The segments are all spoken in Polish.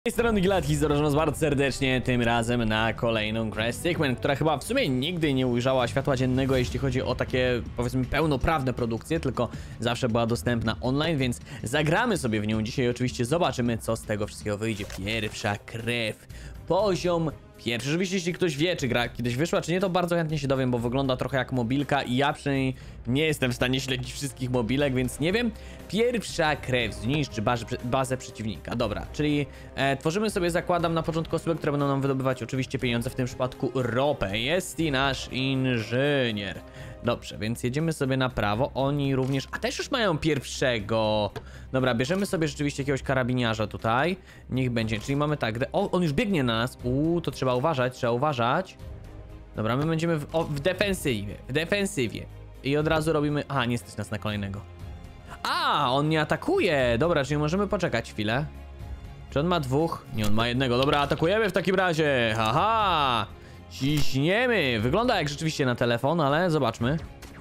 Z tej strony Gilatki, zapraszam was bardzo serdecznie, tym razem na kolejną grę Stickman, która chyba w sumie nigdy nie ujrzała światła dziennego, jeśli chodzi o takie, powiedzmy, pełnoprawne produkcje, tylko zawsze była dostępna online, więc zagramy sobie w nią dzisiaj. Oczywiście zobaczymy, co z tego wszystkiego wyjdzie. Pierwsza krew, poziom pierwszy. Oczywiście, jeśli ktoś wie, czy gra kiedyś wyszła, czy nie, to bardzo chętnie się dowiem, bo wygląda trochę jak mobilka i ja przynajmniej nie jestem w stanie śledzić wszystkich mobilek, więc nie wiem. Pierwsza krew zniszczy bazę przeciwnika. Dobra, czyli tworzymy sobie, zakładam, na początku osoby, które będą nam wydobywać oczywiście pieniądze, w tym przypadku ropę. Jest i nasz inżynier. Dobrze, więc jedziemy sobie na prawo. Oni również, a też już mają pierwszego. Dobra, bierzemy sobie rzeczywiście jakiegoś karabiniarza tutaj. Niech będzie, czyli mamy tak, o, on już biegnie na nas. To trzeba uważać, trzeba uważać. Dobra, my będziemy w defensywie. I od razu robimy, nie stać nas na kolejnego. On nie atakuje. Dobra, czyli możemy poczekać chwilę. Czy on ma dwóch? Nie, on ma jednego. Dobra, atakujemy w takim razie. Haha. Ciśniemy. Wygląda jak rzeczywiście na telefon, ale zobaczmy.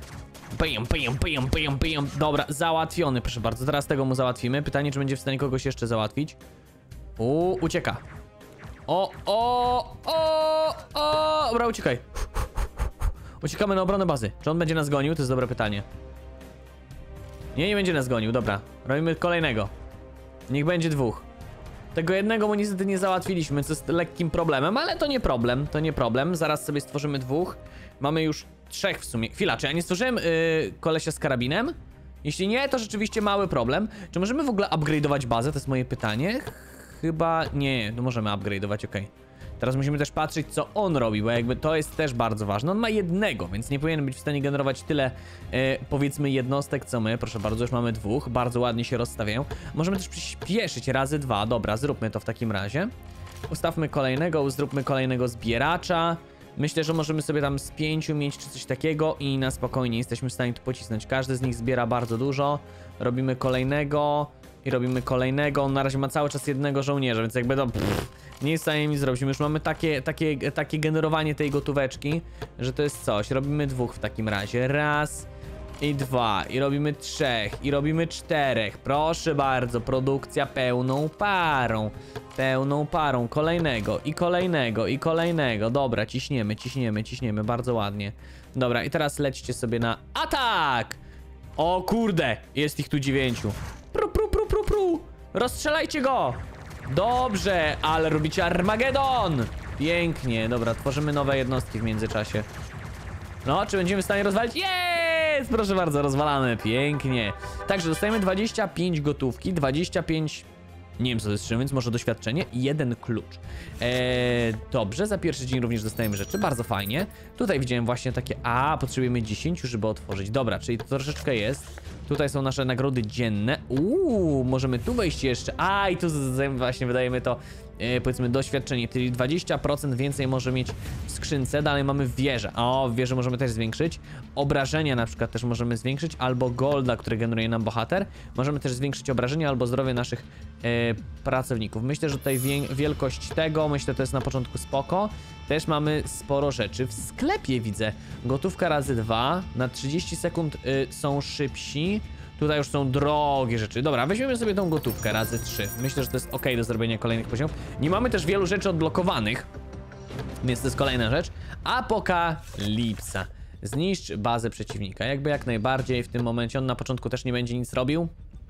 Pijam. Dobra, załatwiony, proszę bardzo. Teraz tego mu załatwimy. Pytanie, czy będzie w stanie kogoś jeszcze załatwić. Ucieka. Dobra, uciekaj. Uciekamy na obronę bazy. Czy on będzie nas gonił? To jest dobre pytanie. Nie będzie nas gonił, dobra. Robimy kolejnego. Niech będzie dwóch. Tego jednego mu niestety nie załatwiliśmy, co jest lekkim problemem, ale to nie problem. Zaraz sobie stworzymy dwóch. Mamy już trzech w sumie. Chwila, czy ja nie stworzyłem kolesia z karabinem? Jeśli nie, to rzeczywiście mały problem. Czy możemy w ogóle upgrade'ować bazę? To jest moje pytanie. Chyba nie, no możemy upgrade'ować, okej. Teraz musimy też patrzeć, co on robi, bo jakby to jest też bardzo ważne. On ma jednego, więc nie powinien być w stanie generować tyle, powiedzmy, jednostek, co my. Proszę bardzo, już mamy dwóch, bardzo ładnie się rozstawiają. Możemy też przyspieszyć razy dwa. Dobra, zróbmy to w takim razie. Ustawmy kolejnego, zróbmy kolejnego zbieracza. Myślę, że możemy sobie tam z 5 mieć czy coś takiego i na spokojnie jesteśmy w stanie to pocisnąć. Każdy z nich zbiera bardzo dużo. Robimy kolejnego i robimy kolejnego. On na razie ma cały czas jednego żołnierza, więc jakby to nie jest w stanie nic zrobić. My już mamy takie generowanie tej gotóweczki, że to jest coś. Robimy dwóch w takim razie. Raz i dwa. I robimy trzech. I robimy czterech. Proszę bardzo, produkcja pełną parą. Kolejnego i kolejnego i kolejnego. Dobra, ciśniemy. Bardzo ładnie. Dobra, i teraz lećcie sobie na atak! O kurde, jest ich tu 9. Rozstrzelajcie go! Dobrze, ale robicie Armagedon! Pięknie, dobra, tworzymy nowe jednostki w międzyczasie. No, czy będziemy w stanie rozwalić? Jest! Proszę bardzo, rozwalamy, pięknie. Także dostajemy 25 gotówki, 25... Nie wiem, co to jest, więc może doświadczenie i 1 klucz. Dobrze, za pierwszy dzień również dostajemy rzeczy, bardzo fajnie. Tutaj widziałem właśnie takie, potrzebujemy 10, żeby otworzyć. Dobra, czyli to troszeczkę jest. Tutaj są nasze nagrody dzienne. Możemy tu wejść jeszcze. I tu właśnie wydajemy to, powiedzmy, doświadczenie, czyli 20% więcej może mieć w skrzynce. Dalej mamy wieżę. Wieżę możemy też zwiększyć. Obrażenia na przykład też możemy zwiększyć, albo golda, który generuje nam bohater. Możemy też zwiększyć obrażenia albo zdrowie naszych pracowników. Myślę, że tutaj wielkość tego, myślę, to jest na początku spoko. Też mamy sporo rzeczy w sklepie, widzę. Gotówka razy 2, na 30 sekund są szybsi. Tutaj już są drogie rzeczy. Dobra, weźmiemy sobie tą gotówkę razy 3. Myślę, że to jest ok do zrobienia kolejnych poziomów. Nie mamy też wielu rzeczy odblokowanych, więc to jest kolejna rzecz. Apokalipsa. Zniszcz bazę przeciwnika. Jakby jak najbardziej w tym momencie. On na początku też nie będzie nic robił,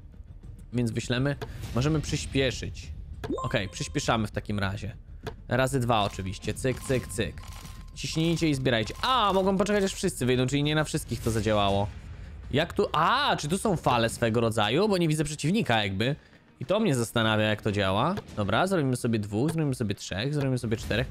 więc wyślemy. Możemy przyspieszyć. Przyspieszamy w takim razie. Razy 2 oczywiście. Cyk. Ciśnijcie i zbierajcie. Mogą poczekać, aż wszyscy wyjdą, czyli nie na wszystkich to zadziałało. Jak tu... czy tu są fale swego rodzaju? Bo nie widzę przeciwnika jakby. I to mnie zastanawia, jak to działa. Dobra, zrobimy sobie 2, zrobimy sobie 3, zrobimy sobie 4.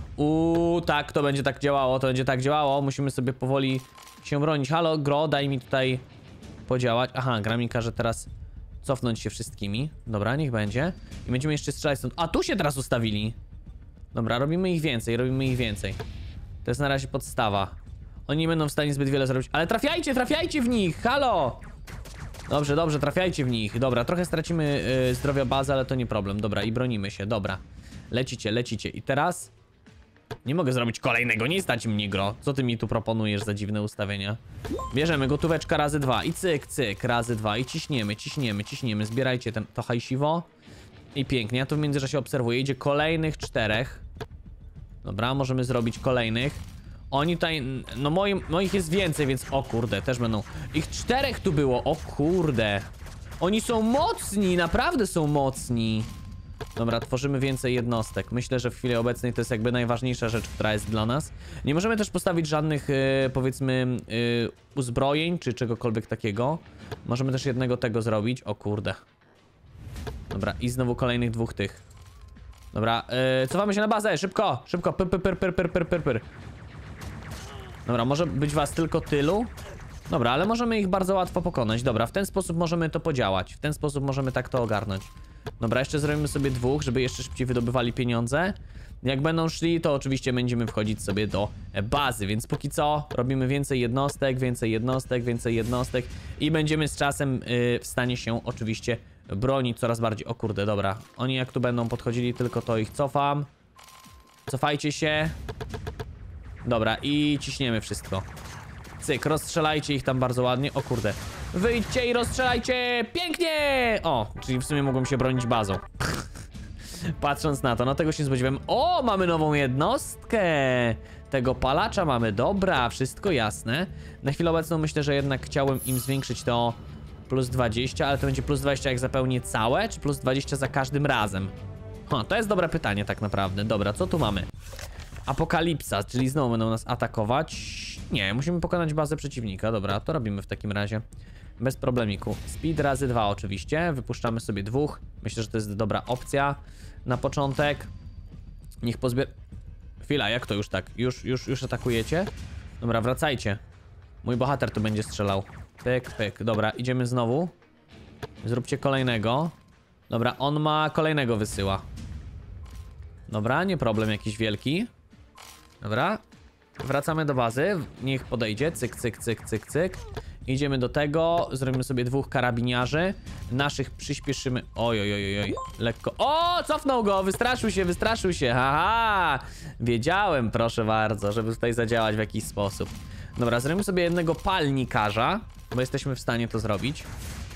Tak, to będzie tak działało, Musimy sobie powoli się bronić. Halo, Gro, daj mi tutaj podziałać. Gra mi każe teraz cofnąć się wszystkimi. Dobra, niech będzie. I będziemy jeszcze strzelać stąd. Tu się teraz ustawili. Dobra, robimy ich więcej. To jest na razie podstawa. Oni nie będą w stanie zbyt wiele zrobić. Ale trafiajcie w nich! Halo! Dobrze, trafiajcie w nich. Dobra, trochę stracimy zdrowia bazy, ale to nie problem. Dobra, i bronimy się, dobra. Lecicie. I teraz... Nie mogę zrobić kolejnego, nie stać mnie, Gro. Co ty mi tu proponujesz za dziwne ustawienia? Bierzemy gotóweczka razy 2 i cyk, razy 2 i ciśniemy. Zbierajcie to hajsiwo. I pięknie, ja tu w międzyczasie obserwuję. Idzie kolejnych 4. Dobra, możemy zrobić kolejnych. Oni tutaj, no moich jest więcej, więc o kurde, też będą. Ich 4 tu było, o kurde. Oni są mocni, naprawdę są mocni. Dobra, tworzymy więcej jednostek. Myślę, że w chwili obecnej to jest jakby najważniejsza rzecz, która jest dla nas. Nie możemy też postawić żadnych, powiedzmy, uzbrojeń, czy czegokolwiek takiego. Możemy też jednego tego zrobić, o kurde. Dobra, i znowu kolejnych 2 tych. Dobra, cofamy się na bazę, szybko, szybko, pyr. Dobra, może być was tylko tylu. Dobra, ale możemy ich bardzo łatwo pokonać. Dobra, w ten sposób możemy to podziałać. W ten sposób możemy tak to ogarnąć. Dobra, jeszcze zrobimy sobie 2, żeby jeszcze szybciej wydobywali pieniądze. Jak będą szli, to oczywiście będziemy wchodzić sobie do bazy, więc póki co robimy więcej jednostek i będziemy z czasem w stanie się oczywiście bronić coraz bardziej. O kurde, dobra. Oni jak tu będą podchodzili, tylko to ich cofam. Cofajcie się. Dobra, i ciśniemy wszystko. Cyk, rozstrzelajcie ich tam bardzo ładnie. O kurde. Wyjdźcie i rozstrzelajcie! Pięknie! O, czyli w sumie mogą się bronić bazą. Patrząc na to, no tego się nie spodziewałem. O, mamy nową jednostkę! Tego palacza mamy, dobra, wszystko jasne. Na chwilę obecną myślę, że jednak chciałem im zwiększyć to plus 20, ale to będzie plus 20 jak zapełnię całe, czy plus 20 za każdym razem? To jest dobre pytanie tak naprawdę. Dobra, co tu mamy? Apokalipsa, czyli znowu będą nas atakować. Nie, musimy pokonać bazę przeciwnika. Dobra, to robimy w takim razie. Bez problemiku. Speed razy 2 oczywiście. Wypuszczamy sobie 2. Myślę, że to jest dobra opcja na początek. Niech pozbier... Chwila, jak to już tak? Już atakujecie? Dobra, wracajcie. Mój bohater tu będzie strzelał. Pyk. Dobra, idziemy znowu. Zróbcie kolejnego. Dobra, on ma kolejnego wysyła. Dobra, nie problem jakiś wielki. Dobra. Wracamy do bazy. Niech podejdzie. Cyk. Idziemy do tego. Zrobimy sobie 2 karabiniarzy. Naszych przyspieszymy. Oj. Lekko. O, cofnął go. Wystraszył się. Haha. Wiedziałem, proszę bardzo, żeby tutaj zadziałać w jakiś sposób. Dobra, zrobimy sobie jednego palnikarza, bo jesteśmy w stanie to zrobić.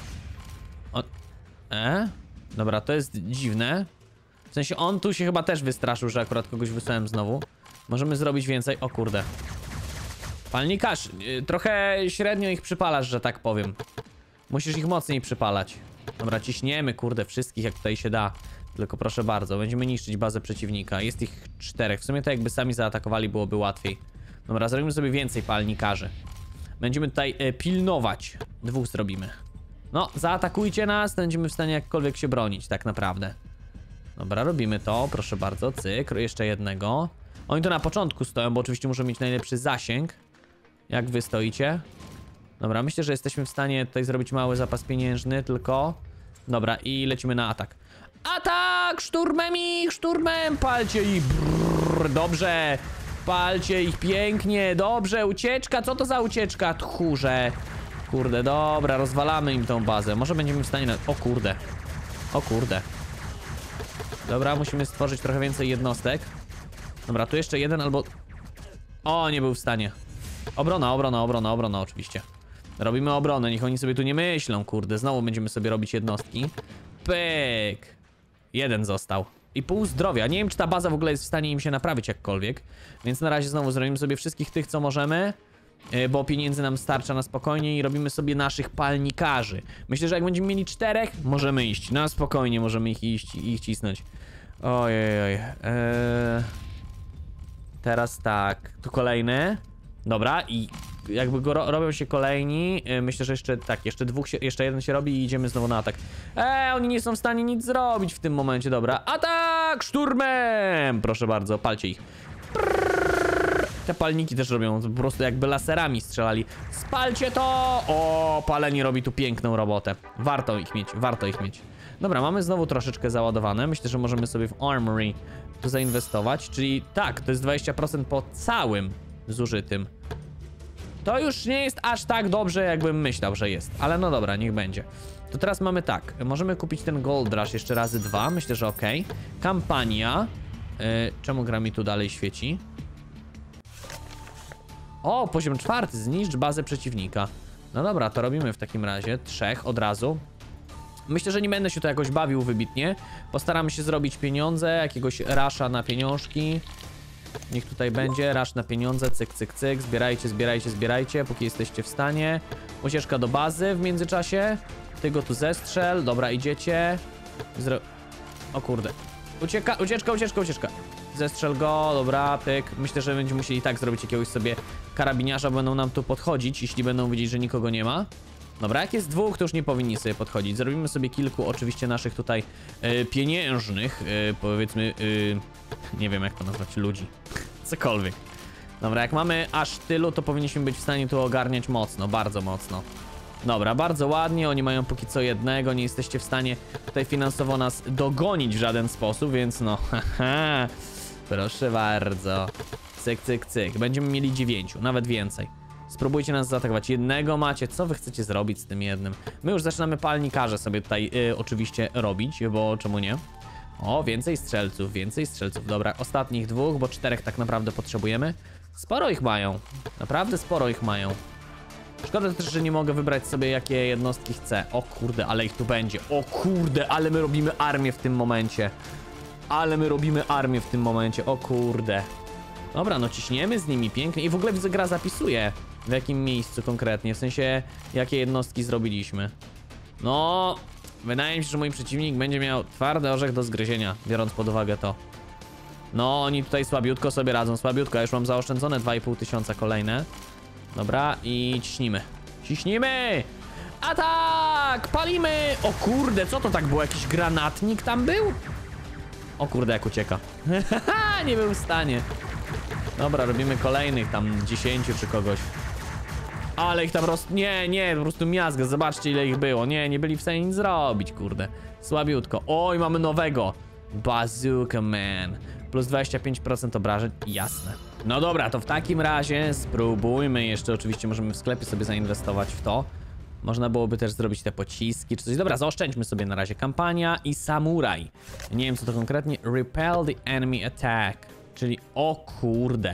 Dobra, to jest dziwne. W sensie on tu się chyba też wystraszył, że akurat kogoś wysłałem znowu. Możemy zrobić więcej. O kurde. Palnikarz, trochę średnio ich przypalasz, że tak powiem. Musisz ich mocniej przypalać. Dobra, ciśniemy, kurde, wszystkich jak tutaj się da. Tylko proszę bardzo, będziemy niszczyć bazę przeciwnika. Jest ich 4. W sumie to jakby sami zaatakowali, byłoby łatwiej. Dobra, zrobimy sobie więcej palnikarzy. Będziemy tutaj pilnować. 2 zrobimy. No, zaatakujcie nas, to będziemy w stanie jakkolwiek się bronić, tak naprawdę. Dobra, robimy to, proszę bardzo, cyk, jeszcze jednego. Oni tu na początku stoją, bo oczywiście muszą mieć najlepszy zasięg. Jak wy stoicie? Dobra, myślę, że jesteśmy w stanie tutaj zrobić mały zapas pieniężny, tylko... Dobra, i lecimy na atak. Atak! Szturmem! Palcie ich! Brrr, dobrze! Palcie ich pięknie, dobrze! Ucieczka, co to za ucieczka? Tchórze! Kurde, dobra, rozwalamy im tą bazę. Może będziemy w stanie na... O kurde. Dobra, musimy stworzyć trochę więcej jednostek. Dobra, tu jeszcze jeden albo... O, nie był w stanie. Obrona oczywiście. Robimy obronę, niech oni sobie tu nie myślą, kurde. Znowu będziemy sobie robić jednostki. Pyk. Jeden został. I pół zdrowia. Nie wiem, czy ta baza w ogóle jest w stanie im się naprawić jakkolwiek. Więc na razie znowu zrobimy sobie wszystkich tych, co możemy. Bo pieniędzy nam starcza na spokojnie i robimy sobie naszych palnikarzy. Myślę, że jak będziemy mieli 4, możemy iść. Na spokojnie możemy ich cisnąć. Ojej. Teraz tak. Tu kolejny. Dobra, i jakby robią się kolejni. Myślę, że jeszcze jeden się robi i idziemy znowu na atak. Oni nie są w stanie nic zrobić w tym momencie. Dobra, atak szturmem! Proszę bardzo, palcie ich. Te palniki też robią, po prostu jakby laserami strzelali. Spalcie to! O, palenie robi tu piękną robotę. Warto ich mieć. Dobra, mamy znowu troszeczkę załadowane. Myślę, że możemy sobie w Armory tu zainwestować. Czyli tak, to jest 20% po całym zużytym. To już nie jest aż tak dobrze, jakbym myślał, że jest. Ale no dobra, niech będzie. To teraz mamy tak. Możemy kupić ten Gold Rush jeszcze razy 2. Myślę, że okej. Kampania. Czemu gra mi tu dalej świeci? O, poziom 4. Zniszcz bazę przeciwnika. No dobra, to robimy w takim razie. 3 od razu. Myślę, że nie będę się tu jakoś bawił wybitnie. Postaramy się zrobić pieniądze, jakiegoś rasza na pieniążki. Niech tutaj będzie, rasz na pieniądze, cyk, cyk, cyk. Zbierajcie, zbierajcie, zbierajcie, póki jesteście w stanie. Ucieczka do bazy w międzyczasie. Ty go tu zestrzel, dobra, idziecie. O kurde. Ucieczka. Zestrzel go, dobra, pyk. Myślę, że będziemy musieli tak zrobić jakiegoś sobie karabiniarza, będą nam tu podchodzić, jeśli będą widzieć, że nikogo nie ma. Dobra, jak jest dwóch, to już nie powinni sobie podchodzić. Zrobimy sobie kilku oczywiście naszych tutaj pieniężnych, powiedzmy, nie wiem jak to nazwać, ludzi. Cokolwiek. Dobra, jak mamy aż tylu, to powinniśmy być w stanie tu ogarniać mocno, bardzo mocno. Dobra, bardzo ładnie, oni mają póki co jednego, nie jesteście w stanie tutaj finansowo nas dogonić w żaden sposób, więc no, haha, proszę bardzo. Cyk, cyk, cyk, będziemy mieli 9, nawet więcej. Spróbujcie nas zaatakować. Jednego macie, co wy chcecie zrobić z tym jednym? My już zaczynamy palnikarze sobie tutaj oczywiście robić, bo czemu nie? O, więcej strzelców, dobra, ostatnich dwóch, bo 4 tak naprawdę potrzebujemy. Sporo ich mają, naprawdę sporo ich mają. Szkoda też, że nie mogę wybrać sobie, jakie jednostki chcę. O kurde, ale ich tu będzie. O kurde, ale my robimy armię w tym momencie. O kurde. Dobra, no ciśniemy z nimi pięknie. I w ogóle widzę, gra zapisuje, w jakim miejscu konkretnie. W sensie, jakie jednostki zrobiliśmy. No, wydaje mi się, że mój przeciwnik będzie miał twardy orzech do zgryzienia, biorąc pod uwagę to. No, oni tutaj słabiutko sobie radzą, słabiutko. Ja już mam zaoszczędzone 2500 kolejne. Dobra, i ciśnimy! Atak! Palimy! O kurde, co to tak było? Jakiś granatnik tam był? O kurde, jak ucieka. Nie był w stanie. Dobra, robimy kolejnych tam 10 czy kogoś. Ale ich tam nie, po prostu miazgę. Zobaczcie, ile ich było. Nie byli w stanie nic zrobić, kurde. Słabiutko. Oj, mamy nowego. Bazooka Man. Plus 25% obrażeń. Jasne. No dobra, to w takim razie spróbujmy jeszcze. Oczywiście możemy w sklepie sobie zainwestować w to. Można byłoby też zrobić te pociski czy coś. Dobra, zaoszczędźmy sobie na razie. Kampania i samuraj. Nie wiem, co to konkretnie. Repel the enemy attack. Czyli o kurde.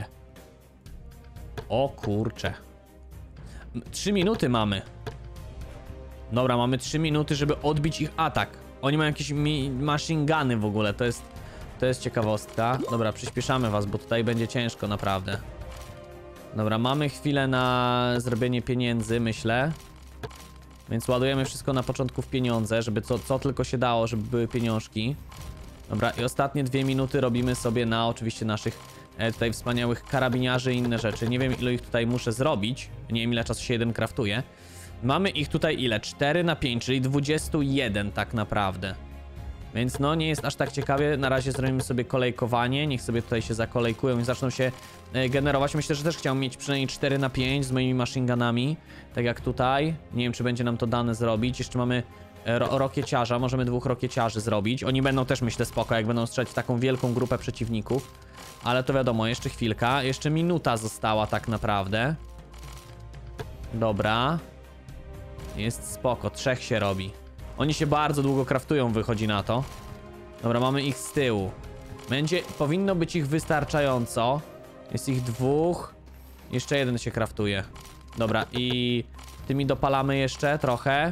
O kurcze. 3 minuty mamy. Dobra, mamy 3 minuty, żeby odbić ich atak. Oni mają jakieś machine guny w ogóle. To jest ciekawostka. Dobra, przyspieszamy was, bo tutaj będzie ciężko naprawdę. Dobra, mamy chwilę na zrobienie pieniędzy, myślę. Więc ładujemy wszystko na początku w pieniądze, żeby co tylko się dało, żeby były pieniążki. Dobra, i ostatnie 2 minuty robimy sobie na oczywiście naszych tutaj wspaniałych karabiniarzy i inne rzeczy. Nie wiem, ile ich tutaj muszę zrobić. Nie wiem, ile czasu się jeden kraftuje. Mamy ich tutaj ile? 4 na 5, czyli 21 tak naprawdę. Więc no, nie jest aż tak ciekawie. Na razie zrobimy sobie kolejkowanie. Niech sobie tutaj się zakolejkują i zaczną się generować. Myślę, że też chciałbym mieć przynajmniej 4 na 5 z moimi machine gunami. Tak jak tutaj. Nie wiem, czy będzie nam to dane zrobić. Jeszcze mamy rokieciarza. Możemy 2 rokieciarzy zrobić. Oni będą też, myślę, spoko, jak będą strzelać w taką wielką grupę przeciwników. Ale to wiadomo, jeszcze chwilka. Jeszcze minuta została tak naprawdę. Dobra. Jest spoko. 3 się robi. Oni się bardzo długo craftują, wychodzi na to. Dobra, mamy ich z tyłu. Powinno być ich wystarczająco. Jest ich 2. Jeszcze 1 się craftuje. Dobra, i tymi dopalamy jeszcze trochę.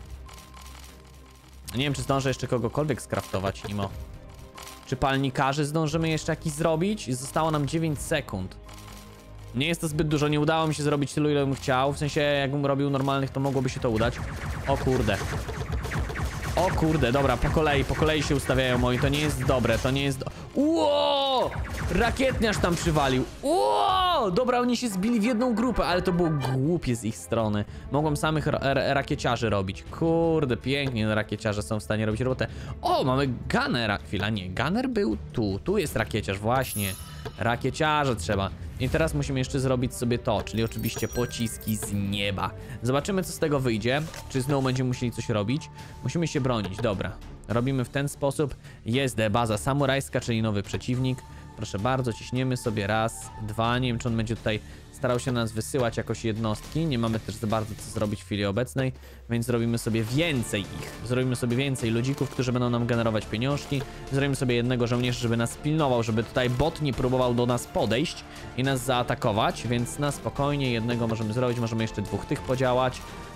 Nie wiem, czy zdążę jeszcze kogokolwiek skraftować, Imo. Czy palnikarzy zdążymy jeszcze jakiś zrobić? Zostało nam 9 sekund. Nie jest to zbyt dużo, nie udało mi się zrobić tylu, ile bym chciał. W sensie, jakbym robił normalnych, to mogłoby się to udać. O kurde. O kurde, dobra, po kolei się ustawiają moi, to nie jest dobre, to nie jest Ło! Rakietniarz tam przywalił. Ło! Dobra, oni się zbili w jedną grupę, ale to było głupie z ich strony. Mogłem samych rakieciarzy robić. Kurde, pięknie rakieciarze są w stanie robić robotę. O, mamy Gunnera. Chwila, nie, Gunner był tu. Tu jest rakieciarz, właśnie. Rakieciarze trzeba. I teraz musimy jeszcze zrobić sobie to, czyli oczywiście pociski z nieba. Zobaczymy, co z tego wyjdzie. Czy znowu będziemy musieli coś robić. Musimy się bronić, dobra. Robimy w ten sposób. Jest baza samurajska, czyli nowy przeciwnik. Proszę bardzo, ciśniemy sobie 1, 2. Nie wiem, czy on będzie tutaj starał się na nas wysyłać jakoś jednostki. Nie mamy też za bardzo co zrobić w chwili obecnej, więc zrobimy sobie więcej ich. Zrobimy sobie więcej ludzików, którzy będą nam generować pieniążki. Zrobimy sobie jednego żołnierza, żeby nas pilnował, żeby tutaj bot nie próbował do nas podejść i nas zaatakować, więc na spokojnie jednego możemy zrobić. Możemy jeszcze 2 tych podziałać.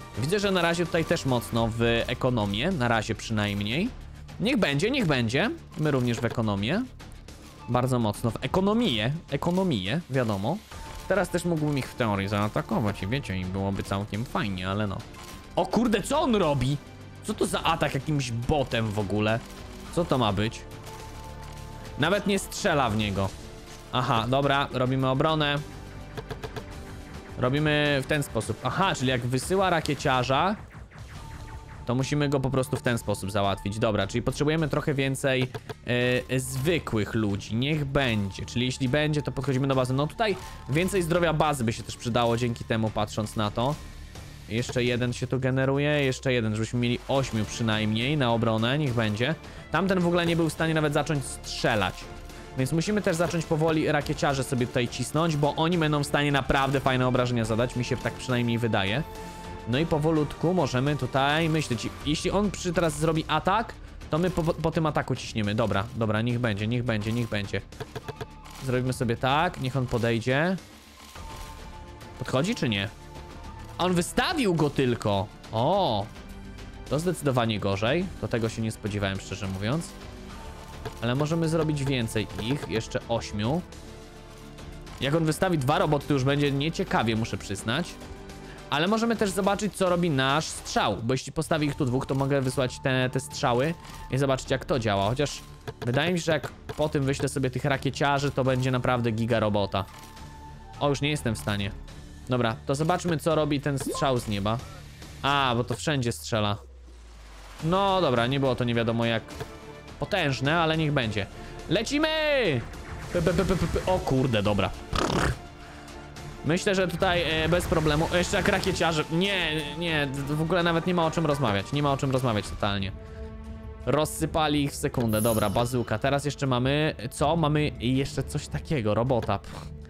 Widzę, że na razie tutaj też mocno w ekonomię, na razie przynajmniej. Niech będzie. My również w ekonomię. Bardzo mocno w ekonomię, wiadomo. Teraz też mógłbym ich w teorii zaatakować i wiecie, i byłoby całkiem fajnie, ale no. O kurde, co on robi? Co to za atak jakimś botem w ogóle? Co to ma być? Nawet nie strzela w niego. Aha, dobra, robimy obronę. Robimy w ten sposób. Aha, czyli jak wysyła rakieciarza, to musimy go po prostu w ten sposób załatwić. Dobra, czyli potrzebujemy trochę więcej zwykłych ludzi. Niech będzie. Czyli jeśli będzie, to podchodzimy do bazy. No tutaj więcej zdrowia bazy by się też przydało dzięki temu, patrząc na to. Jeszcze jeden się tu generuje, jeszcze jeden, żebyśmy mieli 8 przynajmniej na obronę, niech będzie. Tamten w ogóle nie był w stanie nawet zacząć strzelać. Więc musimy też zacząć powoli rakieciarze sobie tutaj cisnąć, bo oni będą w stanie naprawdę fajne obrażenia zadać, mi się tak przynajmniej wydaje. No i powolutku możemy tutaj myśleć. Jeśli on teraz zrobi atak, to my po tym ataku ciśniemy. Dobra, niech będzie. Zrobimy sobie tak, niech on podejdzie. Podchodzi czy nie? On wystawił go tylko. O, to zdecydowanie gorzej. Do tego się nie spodziewałem, szczerze mówiąc. Ale możemy zrobić więcej ich, jeszcze 8. Jak on wystawi 2 roboty, to już będzie nieciekawie, muszę przyznać. Ale możemy też zobaczyć, co robi nasz strzał. Bo jeśli postawi ich tu 2, to mogę wysłać te strzały i zobaczyć, jak to działa. Chociaż wydaje mi się, że jak po tym wyślę sobie tych rakieciarzy, to będzie naprawdę giga robota. O, już nie jestem w stanie. Dobra, to zobaczmy, co robi ten strzał z nieba. A, bo to wszędzie strzela. No dobra, nie było to nie wiadomo jak potężne, ale niech będzie. Lecimy! O kurde, dobra. Myślę, że tutaj bez problemu. Jeszcze jak rakieciarze. Nie, w ogóle nawet nie ma o czym rozmawiać. Nie ma o czym rozmawiać totalnie. Rozsypali ich w sekundę. Dobra, bazuka. Teraz jeszcze mamy... Co? Mamy jeszcze coś takiego. Robota.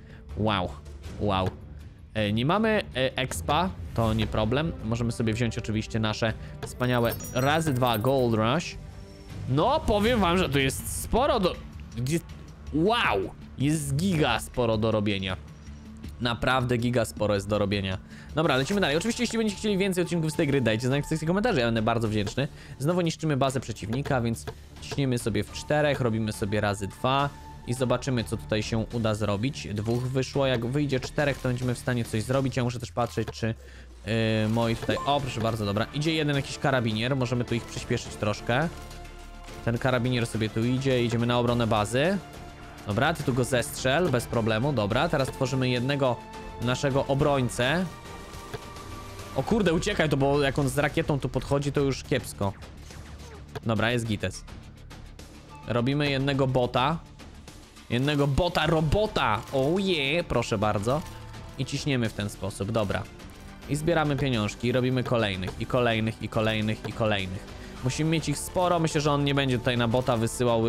Wow. Nie mamy expa. To nie problem. Możemy sobie wziąć oczywiście nasze wspaniałe razy 2 Gold Rush. No, powiem wam, że tu jest sporo do... Wow! Jest giga sporo do robienia. Naprawdę giga sporo jest do robienia. Dobra, lecimy dalej. Oczywiście, jeśli będziecie chcieli więcej odcinków z tej gry, dajcie znać w sekcji komentarzy, ja będę bardzo wdzięczny. Znowu niszczymy bazę przeciwnika, więc ciśniemy sobie w 4, robimy sobie razy 2 i zobaczymy, co tutaj się uda zrobić. 2 wyszło, jak wyjdzie 4, to będziemy w stanie coś zrobić. Ja muszę też patrzeć, czy moi tutaj... O, proszę bardzo, dobra. Idzie jeden jakiś karabinier, możemy tu ich przyspieszyć troszkę. Ten karabinier sobie tu idzie, idziemy na obronę bazy. Dobra, ty tu go zestrzel, bez problemu, dobra. Teraz tworzymy jednego naszego obrońcę. O kurde, uciekaj to, bo jak on z rakietą tu podchodzi, to już kiepsko. Dobra, jest gites. Robimy jednego bota. Jednego bota, robota! Oh yeah, proszę bardzo. I ciśniemy w ten sposób, dobra. I zbieramy pieniążki, robimy kolejnych, i kolejnych, i kolejnych, i kolejnych. Musimy mieć ich sporo, myślę, że on nie będzie tutaj na bota wysyłał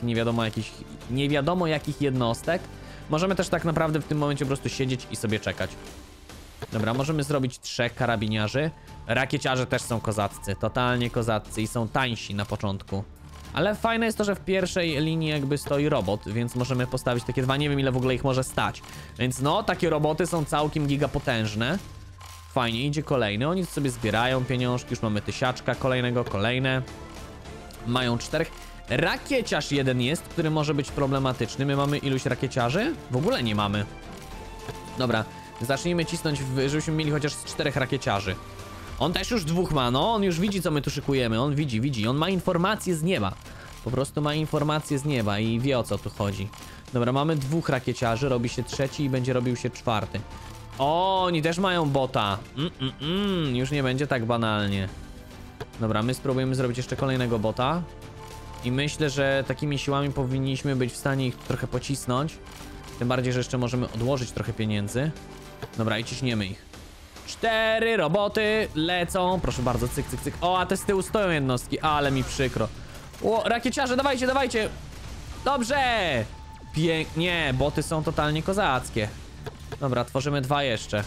nie wiadomo jakich jednostek. Możemy też tak naprawdę w tym momencie po prostu siedzieć i sobie czekać. Dobra, możemy zrobić 3 karabiniarzy. Rakieciarze też są kozaccy, totalnie kozaccy i są tańsi na początku. Ale fajne jest to, że w pierwszej linii jakby stoi robot, więc możemy postawić takie 2, nie wiem ile w ogóle ich może stać. Więc no, takie roboty są całkiem gigapotężne. Fajnie, idzie kolejny, oni sobie zbierają pieniążki, już mamy tysiaczka, kolejne. Mają 4. Rakieciarz jeden jest, który może być problematyczny. My mamy iluś rakieciarzy? W ogóle nie mamy. Dobra, zacznijmy cisnąć, żebyśmy mieli chociaż 4 rakieciarzy. On też już 2 ma, no, on już widzi, co my tu szykujemy, on widzi, on ma informacje z nieba. Po prostu ma informacje z nieba i wie, o co tu chodzi. Dobra, mamy 2 rakieciarzy, robi się 3 i będzie robił się 4. O, oni też mają bota. Już nie będzie tak banalnie. Dobra, my spróbujemy zrobić jeszcze kolejnego bota. I myślę, że takimi siłami powinniśmy być w stanie ich trochę pocisnąć. Tym bardziej, że jeszcze możemy odłożyć trochę pieniędzy. Dobra, i ciśniemy ich. 4 roboty lecą. Proszę bardzo, cyk. O, a te z tyłu stoją jednostki, ale mi przykro. O, rakieciarze, dawajcie. Dobrze. Pięknie, boty są totalnie kozackie. Dobra, tworzymy 2 jeszcze.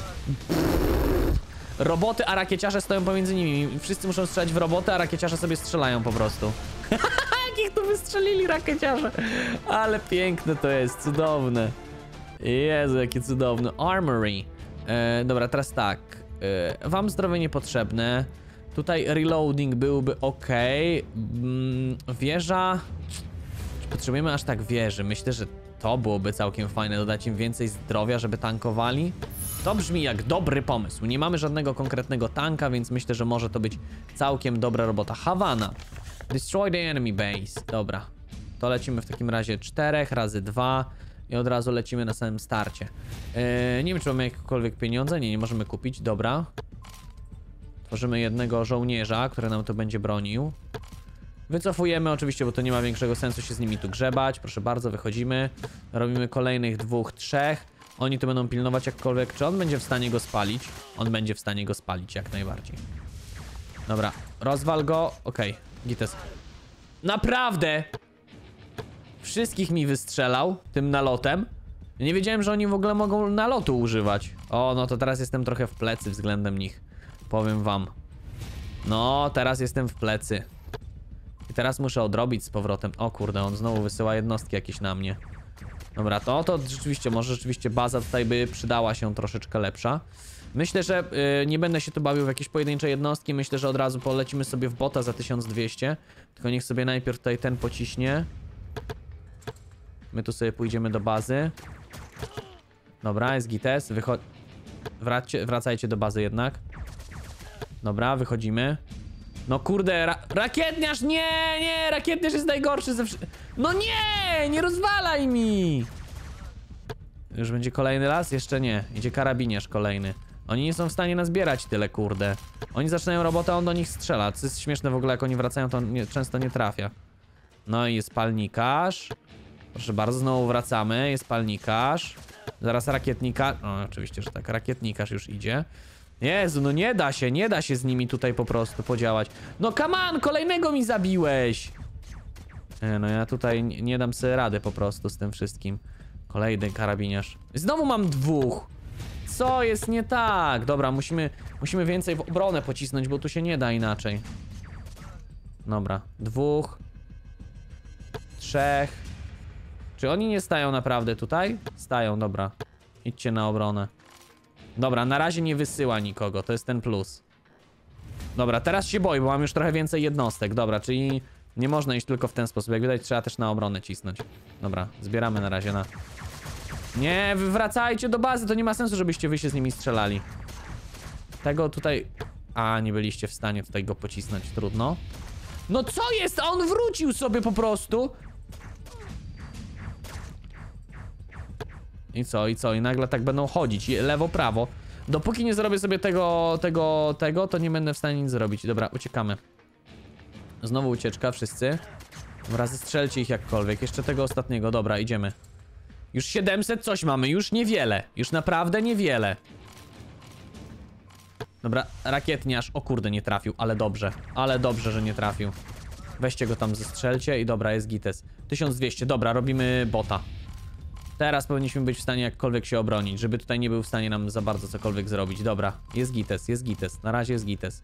Roboty, a rakieciarze stoją pomiędzy nimi. Wszyscy muszą strzelać w roboty, a rakieciarze sobie strzelają po prostu. Jakich tu wystrzelili rakieciarze. Ale piękne to jest, cudowne. Jezu, jakie cudowne. Armory. Dobra, teraz tak. Wam zdrowie niepotrzebne. Tutaj reloading byłby ok. Wieża... Czy potrzebujemy aż tak wieży? Myślę, że to byłoby całkiem fajne, dodać im więcej zdrowia, żeby tankowali. To brzmi jak dobry pomysł. Nie mamy żadnego konkretnego tanka, więc myślę, że może to być całkiem dobra robota. Havana. Destroy the enemy base. Dobra. To lecimy w takim razie 4 razy 2 i od razu lecimy na samym starcie. Nie wiem, czy mamy jakiekolwiek pieniądze. Nie możemy kupić. Dobra. Tworzymy jednego żołnierza, który nam to będzie bronił. Wycofujemy oczywiście, bo to nie ma większego sensu się z nimi tu grzebać. Proszę bardzo, wychodzimy. Robimy kolejnych 2, 3. Oni tu będą pilnować jakkolwiek. Czy on będzie w stanie go spalić? On będzie w stanie go spalić, jak najbardziej. Dobra, rozwal go. Okej, Gites. Naprawdę! Wszystkich mi wystrzelał tym nalotem. Nie wiedziałem, że oni w ogóle mogą nalotu używać. O, no to teraz jestem trochę w plecy względem nich. Powiem wam. No, teraz jestem w plecy. I teraz muszę odrobić z powrotem. O kurde, on znowu wysyła jednostki jakieś na mnie. Dobra, to rzeczywiście, może rzeczywiście baza tutaj by przydała się troszeczkę lepsza. Myślę, że nie będę się tu bawił w jakieś pojedyncze jednostki. Myślę, że od razu polecimy sobie w bota za 1200. Tylko niech sobie najpierw tutaj ten pociśnie. My tu sobie pójdziemy do bazy. Dobra, jest gites. Wracajcie do bazy jednak. Dobra, wychodzimy. No kurde, rakietniarz, nie, rakietniarz jest najgorszy ze No nie rozwalaj mi! Już będzie kolejny raz? Jeszcze nie, idzie karabiniarz kolejny. Oni nie są w stanie nazbierać tyle, kurde. Oni zaczynają robotę, a on do nich strzela. Co jest śmieszne w ogóle, jak oni wracają, to on często nie trafia. No i jest palnikarz. Proszę bardzo, znowu wracamy, jest palnikarz. Zaraz rakietnikarz, no oczywiście, że tak, rakietnikarz już idzie. Jezu, no nie da się z nimi tutaj po prostu podziałać. No come on, kolejnego mi zabiłeś. No ja tutaj nie dam sobie rady po prostu z tym wszystkim. Kolejny karabiniarz. Znowu mam 2. Co jest nie tak? Dobra, musimy więcej w obronę pocisnąć, bo tu się nie da inaczej. Dobra, 2, 3. Czy oni nie stają naprawdę tutaj? Stają, dobra. Idźcie na obronę. Dobra, na razie nie wysyła nikogo, to jest ten plus. Dobra, teraz się boję, bo mam już trochę więcej jednostek. Dobra, czyli nie można iść tylko w ten sposób. Jak widać, trzeba też na obronę cisnąć. Dobra, zbieramy na razie na... Nie, wy wracajcie do bazy, to nie ma sensu, żebyście wy się z nimi strzelali. Tego tutaj... A, nie byliście w stanie tutaj go pocisnąć, trudno. No co jest? On wrócił sobie po prostu! I co? I nagle tak będą chodzić, lewo, prawo. Dopóki nie zrobię sobie tego, to nie będę w stanie nic zrobić. Dobra, uciekamy. Znowu ucieczka, wszyscy. Dobra, zestrzelcie ich jakkolwiek. Jeszcze tego ostatniego, dobra, idziemy. Już 700 coś mamy, już niewiele. Już naprawdę niewiele. Dobra, rakietniarz. O kurde, nie trafił, ale dobrze, że nie trafił. Weźcie go tam, zestrzelcie i dobra, jest gites. 1200, dobra, robimy bota. Teraz powinniśmy być w stanie jakkolwiek się obronić, żeby tutaj nie był w stanie nam za bardzo cokolwiek zrobić. Dobra, jest gites. Na razie jest gites.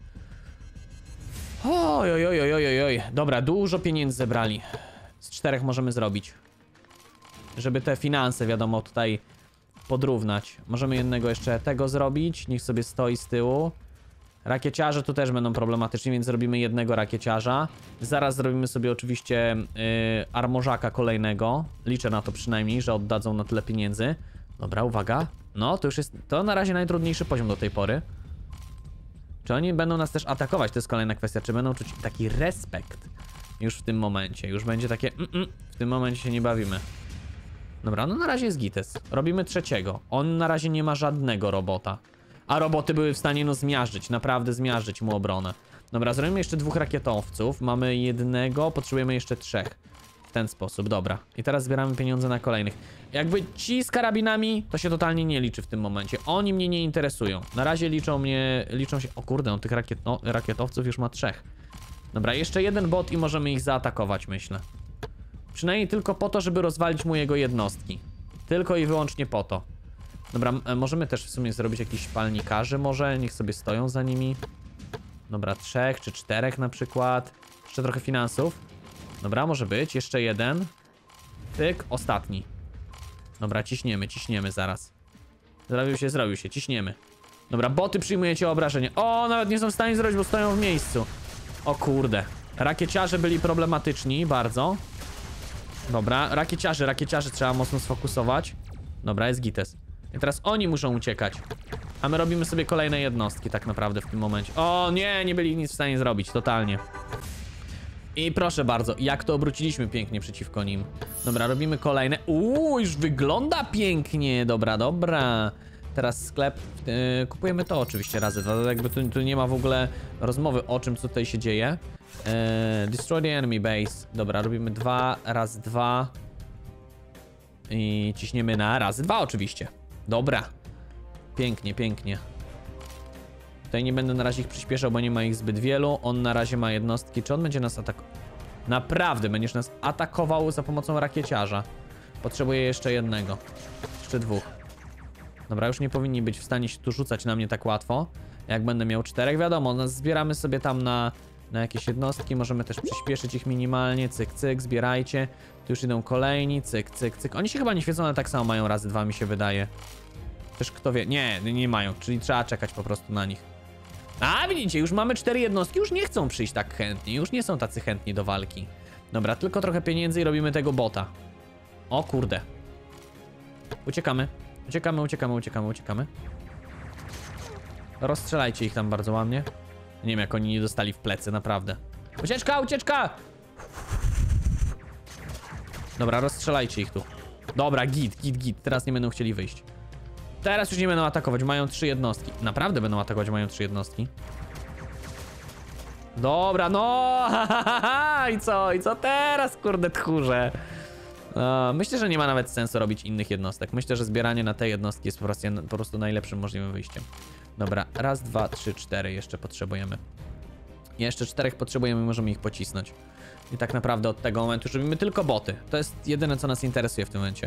Oj. Dobra, dużo pieniędzy zebrali. Z 4 możemy zrobić. Żeby te finanse, wiadomo, tutaj podrównać. Możemy jednego jeszcze tego zrobić. Niech sobie stoi z tyłu. Rakieciarze tu też będą problematyczni, więc zrobimy jednego rakieciarza. Zaraz zrobimy sobie oczywiście armorzaka kolejnego. Liczę na to przynajmniej, że oddadzą na tyle pieniędzy. Dobra, uwaga. No, to już jest... To na razie najtrudniejszy poziom do tej pory. Czy oni będą nas też atakować? To jest kolejna kwestia. Czy będą czuć taki respekt już w tym momencie? Już będzie takie... W tym momencie się nie bawimy. Dobra, no na razie jest gites. Robimy trzeciego. On na razie nie ma żadnego robota. A roboty były w stanie, no, zmiażdżyć. Naprawdę zmiażdżyć mu obronę. Dobra, zrobimy jeszcze 2 rakietowców. Mamy jednego, potrzebujemy jeszcze 3. W ten sposób, dobra. I teraz zbieramy pieniądze na kolejnych. Jakby ci z karabinami, to się totalnie nie liczy w tym momencie. Oni mnie nie interesują. Na razie liczą się... O kurde, on tych rakietowców już ma 3. Dobra, jeszcze jeden bot i możemy ich zaatakować, myślę. Przynajmniej tylko po to, żeby rozwalić mu jego jednostki. Tylko i wyłącznie po to. Dobra, możemy też w sumie zrobić jakichś palnikarzy może, niech sobie stoją za nimi. Dobra, 3 czy 4 na przykład. Jeszcze trochę finansów. Dobra, może być, jeszcze jeden. Tyk, ostatni. Dobra, ciśniemy zaraz. Zrobił się, ciśniemy. Dobra, boty przyjmujecie obrażenie. O, nawet nie są w stanie zrobić, bo stoją w miejscu. O kurde. Rakieciarze byli problematyczni, bardzo. Dobra, rakieciarzy trzeba mocno sfokusować. Dobra, jest gites. I teraz oni muszą uciekać. A my robimy sobie kolejne jednostki tak naprawdę w tym momencie. O nie, nie byli nic w stanie zrobić, totalnie. I proszę bardzo, jak to obróciliśmy pięknie przeciwko nim. Dobra, robimy kolejne. Już wygląda pięknie. Dobra, dobra. Teraz sklep. Kupujemy to oczywiście razy dwa. Jakby tu nie ma w ogóle rozmowy o czym, co tutaj się dzieje. Destroy the enemy base. Dobra, robimy 2 razy 2. I ciśniemy na razy 2 oczywiście. Dobra. Pięknie, pięknie. Tutaj nie będę na razie ich przyspieszał, bo nie ma ich zbyt wielu. On na razie ma jednostki. Czy on będzie nas atakował? Naprawdę będziesz nas atakował za pomocą rakieciarza. Potrzebuję jeszcze jednego. Jeszcze 2. Dobra, już nie powinni być w stanie się tu rzucać na mnie tak łatwo. Jak będę miał 4, wiadomo, nas zbieramy sobie tam na jakieś jednostki. Możemy też przyspieszyć ich minimalnie. Cyk, cyk, zbierajcie. Tu już idą kolejni. Cyk, cyk, cyk. Oni się chyba nie świecą, ale tak samo mają razy 2, mi się wydaje. Też kto wie. Nie mają, czyli trzeba czekać po prostu na nich. A widzicie, już mamy 4 jednostki, już nie chcą przyjść tak chętnie, już nie są tacy chętni do walki. Dobra, tylko trochę pieniędzy i robimy tego bota. O kurde. Uciekamy. Uciekamy. Rozstrzelajcie ich tam bardzo ładnie. Nie wiem, jak oni nie dostali w plecy, naprawdę. Ucieczka! Dobra, rozstrzelajcie ich tu. Dobra, git. Teraz nie będą chcieli wyjść. Teraz już nie będą atakować, mają 3 jednostki. Naprawdę będą atakować, mają 3 jednostki. Dobra, no! I co teraz, kurde, tchórze? Myślę, że nie ma nawet sensu robić innych jednostek. Myślę, że zbieranie na te jednostki jest po prostu najlepszym możliwym wyjściem. Dobra, 1, 2, 3, 4 jeszcze potrzebujemy. Jeszcze 4 potrzebujemy i możemy ich pocisnąć. I tak naprawdę od tego momentu już robimy tylko boty. To jest jedyne, co nas interesuje w tym momencie.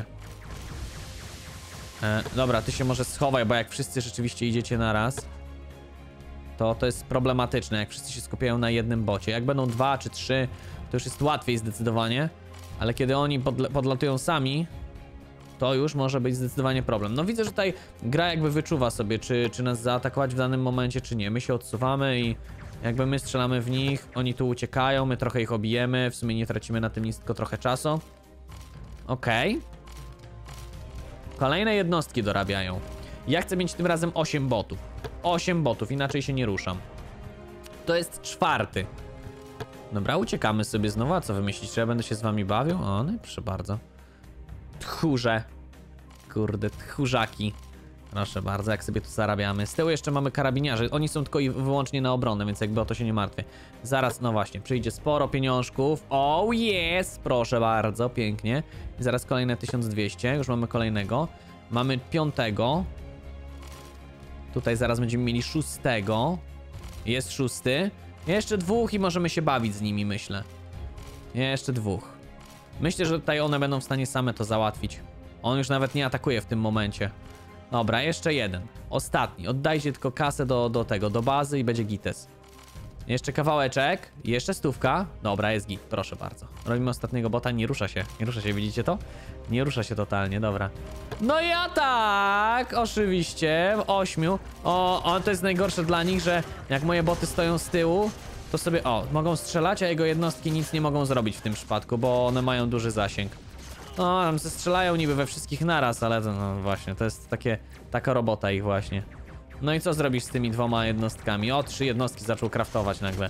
Dobra, ty się może schowaj, bo jak wszyscy rzeczywiście idziecie na raz, to jest problematyczne, jak wszyscy się skupiają na jednym bocie. Jak będą 2 czy 3, to już jest łatwiej zdecydowanie, ale kiedy oni podlatują sami, to już może być zdecydowanie problem. No widzę, że tutaj gra jakby wyczuwa sobie, czy nas zaatakować w danym momencie, czy nie. My się odsuwamy i jakby my strzelamy w nich, oni tu uciekają, my trochę ich obijemy, w sumie nie tracimy na tym nic, tylko trochę czasu. Okej. Kolejne jednostki dorabiają. Ja chcę mieć tym razem 8 botów. 8 botów, inaczej się nie ruszam. To jest 4. Dobra, uciekamy sobie znowu. A co wy myślicie, że ja będę się z wami bawił? O, no i proszę bardzo. Tchórze. Kurde, tchórzaki. Proszę bardzo, jak sobie tu zarabiamy. Z tyłu jeszcze mamy karabiniarzy. Oni są tylko i wyłącznie na obronę, więc jakby o to się nie martwię. Zaraz, no właśnie, przyjdzie sporo pieniążków. Oh yes! Proszę bardzo, pięknie. I zaraz kolejne 1200. Już mamy kolejnego. Mamy 5. Tutaj zaraz będziemy mieli 6. Jest 6. Jeszcze 2 i możemy się bawić z nimi, myślę. Jeszcze 2. Myślę, że tutaj one będą w stanie same to załatwić. On już nawet nie atakuje w tym momencie. Dobra, jeszcze 1. Ostatni. Oddajcie tylko kasę do bazy i będzie gites. Jeszcze kawałeczek. Jeszcze 100. Dobra, jest git, proszę bardzo. Robimy ostatniego bota, nie rusza się, widzicie to? Nie rusza się totalnie, dobra. No i tak, oczywiście, 8. O, to jest najgorsze dla nich, że jak moje boty stoją z tyłu, to sobie, mogą strzelać, a jego jednostki nic nie mogą zrobić w tym przypadku, bo one mają duży zasięg. No, tam se strzelają niby we wszystkich naraz, ale to, no właśnie, to jest taka robota ich właśnie. No i co zrobisz z tymi 2 jednostkami? 3 jednostki zaczął craftować nagle.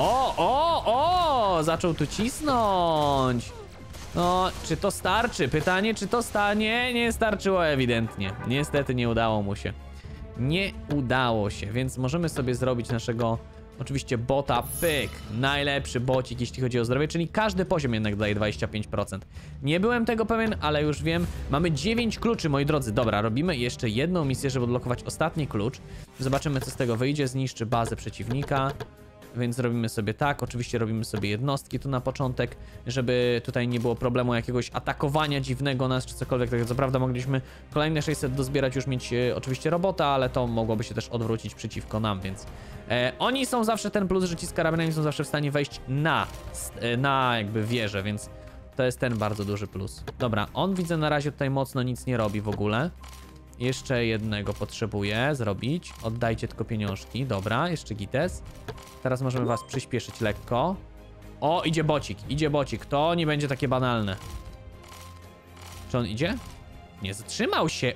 Zaczął tu cisnąć. No, czy to starczy? Pytanie, czy to stanie? Nie starczyło ewidentnie. Niestety nie udało mu się. Nie udało się, więc możemy sobie zrobić naszego... Oczywiście bota, pyk, najlepszy bocik jeśli chodzi o zdrowie, czyli każdy poziom jednak daje 25%. Nie byłem tego pewien, ale już wiem. Mamy 9 kluczy, moi drodzy. Dobra, robimy jeszcze jedną misję, żeby odblokować ostatni klucz. Zobaczymy, co z tego wyjdzie. Zniszczy bazę przeciwnika. Więc robimy sobie tak, oczywiście robimy sobie jednostki tu na początek, żeby tutaj nie było problemu jakiegoś atakowania dziwnego nas, czy cokolwiek. Tak, co prawda mogliśmy kolejne 600 dozbierać, już mieć oczywiście robota, ale to mogłoby się też odwrócić przeciwko nam, więc oni są zawsze, ten plus, że ci z karabinami są zawsze w stanie wejść na jakby wieżę, więc to jest ten bardzo duży plus. Dobra, on widzę na razie tutaj mocno nic nie robi w ogóle. Jeszcze jednego potrzebuję zrobić. Oddajcie tylko pieniążki. Dobra, jeszcze gites. Teraz możemy was przyspieszyć lekko. O, idzie bocik, idzie bocik. To nie będzie takie banalne. Czy on idzie? Nie, zatrzymał się.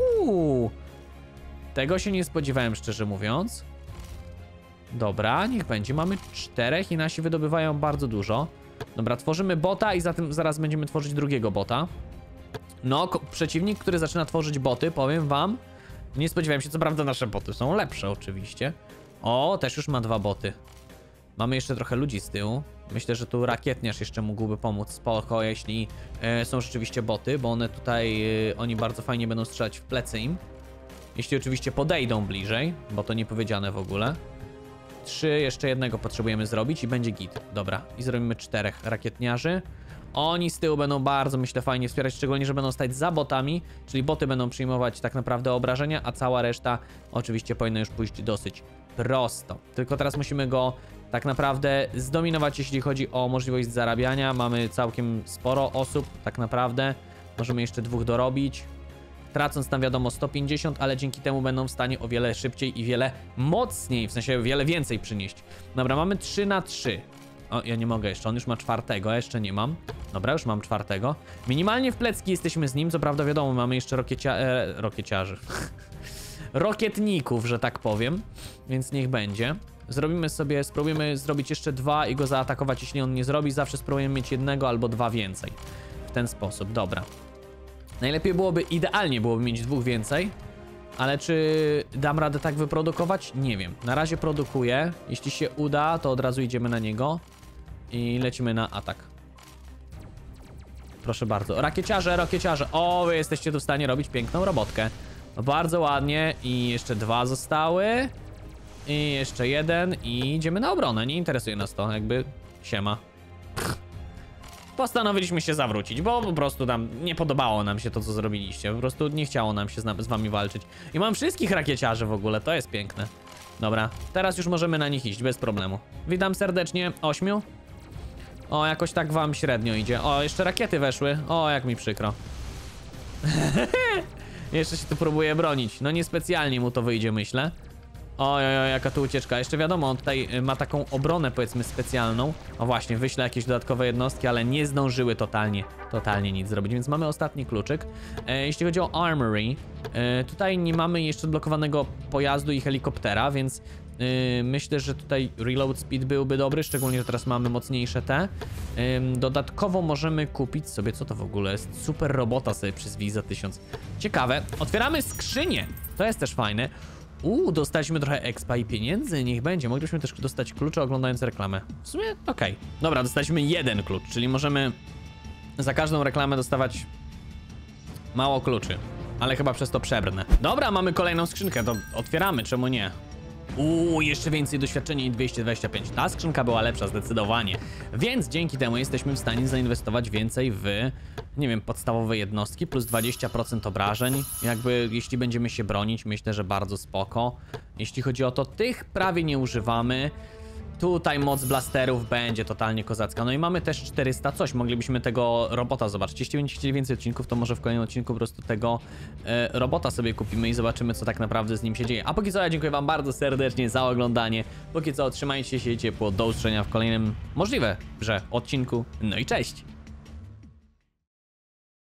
Tego się nie spodziewałem, szczerze mówiąc. Dobra, niech będzie. Mamy 4 i nasi wydobywają bardzo dużo. Dobra, tworzymy bota i zaraz będziemy tworzyć drugiego bota. No, przeciwnik, który zaczyna tworzyć boty, powiem wam, nie spodziewałem się, co prawda nasze boty są lepsze oczywiście. O, też już ma 2 boty. Mamy jeszcze trochę ludzi z tyłu. Myślę, że tu rakietniarz jeszcze mógłby pomóc spoko, jeśli są rzeczywiście boty, bo one tutaj, oni bardzo fajnie będą strzelać w plecy im. Jeśli oczywiście podejdą bliżej, bo to nie powiedziane w ogóle. 3, jeszcze jednego potrzebujemy zrobić i będzie git. Dobra, i zrobimy 4 rakietniarzy. Oni z tyłu będą bardzo, myślę, fajnie wspierać, szczególnie, że będą stać za botami, czyli boty będą przyjmować tak naprawdę obrażenia, a cała reszta oczywiście powinna już pójść dosyć prosto. Tylko teraz musimy go tak naprawdę zdominować, jeśli chodzi o możliwość zarabiania. Mamy całkiem sporo osób, tak naprawdę. Możemy jeszcze 2 dorobić. Tracąc tam wiadomo 150, ale dzięki temu będą w stanie o wiele szybciej i wiele mocniej, w sensie wiele więcej przynieść. Dobra, mamy 3 na 3. O, ja nie mogę jeszcze, on już ma 4, ja jeszcze nie mam. Dobra, już mam 4. Minimalnie w plecki jesteśmy z nim, co prawda wiadomo, mamy jeszcze rokieciarzy. Rokietników, że tak powiem, więc niech będzie. Zrobimy sobie, spróbujemy zrobić jeszcze 2 i go zaatakować, jeśli on nie zrobi, zawsze spróbujemy mieć 1 albo 2 więcej. W ten sposób, dobra. Najlepiej byłoby, idealnie byłoby mieć 2 więcej, ale czy dam radę tak wyprodukować? Nie wiem. Na razie produkuję. Jeśli się uda, to od razu idziemy na niego i lecimy na atak. Proszę bardzo. Rakieciarze, rakieciarze. O, wy jesteście tu w stanie robić piękną robotkę. Bardzo ładnie. I jeszcze 2 zostały. I jeszcze 1. I idziemy na obronę. Nie interesuje nas to. Jakby siema. Postanowiliśmy się zawrócić, bo po prostu tam nie podobało nam się to, co zrobiliście. Po prostu nie chciało nam się z wami walczyć. I mam wszystkich rakieciarzy w ogóle, to jest piękne. Dobra, teraz już możemy na nich iść, bez problemu. Witam serdecznie, 8. O, jakoś tak wam średnio idzie. O, jeszcze rakiety weszły. O, jak mi przykro. Jeszcze się tu próbuje bronić. No niespecjalnie mu to wyjdzie, myślę. Oj, jaka tu ucieczka. Jeszcze wiadomo, on tutaj ma taką obronę, powiedzmy, specjalną. O właśnie, wyśle jakieś dodatkowe jednostki, ale nie zdążyły totalnie nic zrobić, więc mamy ostatni kluczyk. Jeśli chodzi o Armory, tutaj nie mamy jeszcze odblokowanego pojazdu i helikoptera, więc myślę, że tutaj reload speed byłby dobry, szczególnie, że teraz mamy mocniejsze te. Dodatkowo możemy kupić sobie, co to w ogóle jest? Super robota sobie przywieźć za 1000. Ciekawe. Otwieramy skrzynię. To jest też fajne. Dostaliśmy trochę expa i pieniędzy, niech będzie. Moglibyśmy też dostać klucze oglądając reklamę. W sumie okej. Dobra, dostaliśmy 1 klucz, czyli możemy za każdą reklamę dostawać mało kluczy. Ale chyba przez to przebrnę. Dobra, mamy kolejną skrzynkę, to otwieramy, czemu nie? Jeszcze więcej doświadczenia i 225. Ta skrzynka była lepsza zdecydowanie. Więc dzięki temu jesteśmy w stanie zainwestować więcej w, nie wiem, podstawowe jednostki, plus 20% obrażeń. Jakby, jeśli będziemy się bronić, myślę, że bardzo spoko. Jeśli chodzi o to, tych prawie nie używamy. Tutaj moc blasterów będzie totalnie kozacka. No i mamy też 400 coś. Moglibyśmy tego robota zobaczyć. Jeśli będziecie chcieli więcej odcinków, to może w kolejnym odcinku po prostu tego robota sobie kupimy i zobaczymy, co tak naprawdę z nim się dzieje. A póki co ja dziękuję wam bardzo serdecznie za oglądanie. Póki co trzymajcie się ciepło. Do usłyszenia w kolejnym, możliwe, że odcinku. No i cześć!